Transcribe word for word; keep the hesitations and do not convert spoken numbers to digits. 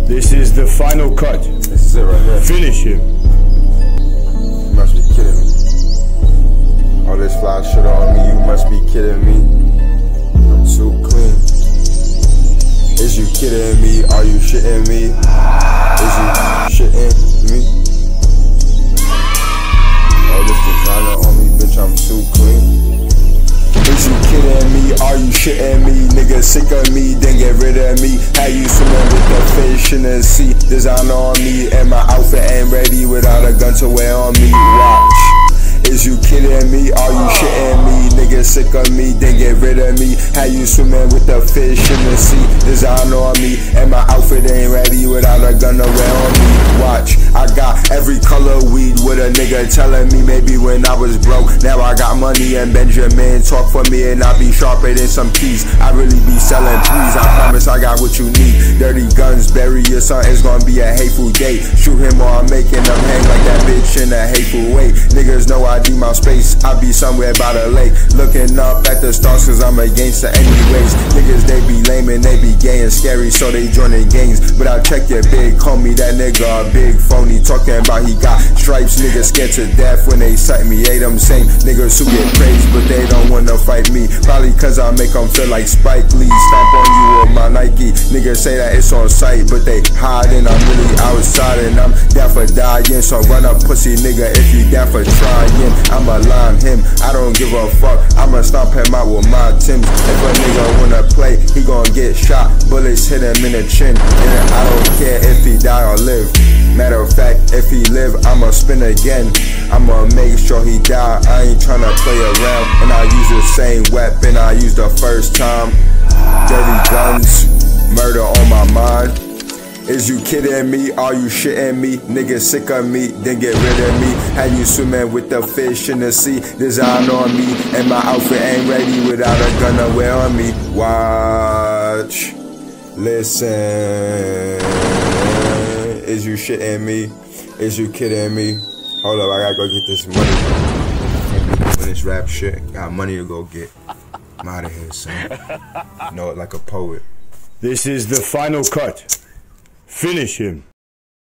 This is the final cut. This is it right here. Finish him. You must be kidding me. All this fly shit on me, you must be kidding me. I'm too clean. Is you kidding me? Are you shitting me? Is you shitting me? All this designer on me, bitch, I'm too clean. Is you kidding me? Are you shitting me? Nigga sick of me, then get rid of me. How you swimming with the fish in the sea? Designer on me, and my outfit ain't ready without a gun to wear on me. Watch. Is you kidding me? Are you shitting me? Nigga sick of me, then get rid of me. How you swimming with the fish in the sea? Design on me, and my outfit ain't ready without a gun to wear on me. Watch, I got every color weed with a nigga telling me maybe when I was broke. Now I got money and Benjamin talk for me and I be sharper than some keys. I really be selling trees, I promise I got what you need. Dirty guns, bury your son, it's gonna be a hateful day. Shoot him or I'm making them hang like that bitch in a hateful way. Niggas know I do my space, I be somewhere by the lake, looking up at the stars cause I'm a gangster anyways. Niggas they be lame and they be gay and scary so they joining gangs. But I check your big, call me that nigga a big phony. Talking about he got stripes, niggas scared to death when they sight me. They them same niggas who get praised but they don't wanna fight me. Probably cause I make them feel like Spike Lee. Stomp on you with my Nike. Niggas say that it's on sight but they hiding. I'm really outside and I'm down for dying. So run up pussy nigga if you down for trying. I'ma line him, I don't give a fuck. I'ma stomp him out with my Timbs. If a nigga wanna play, he gon' get shot. Bullets hit him in the chin, and I don't care if he die or live. Matter of fact, if he live, I'ma spin again. I'ma make sure he die. I ain't tryna play around, and I use the same weapon I used the first time. Dirty guns, murder on my mind. Is you kidding me? Are you shitting me? Nigga sick of me, then get rid of me. How you swimming with the fish in the sea? Design on me, and my outfit ain't ready without a gun to wear on me. Watch, listen. Is you shitting me? Is you kidding me? Hold up, I gotta go get this money. When this rap shit, got money to go get. I'm out of here, son. Know it like a poet. This is the final cut. Finish him.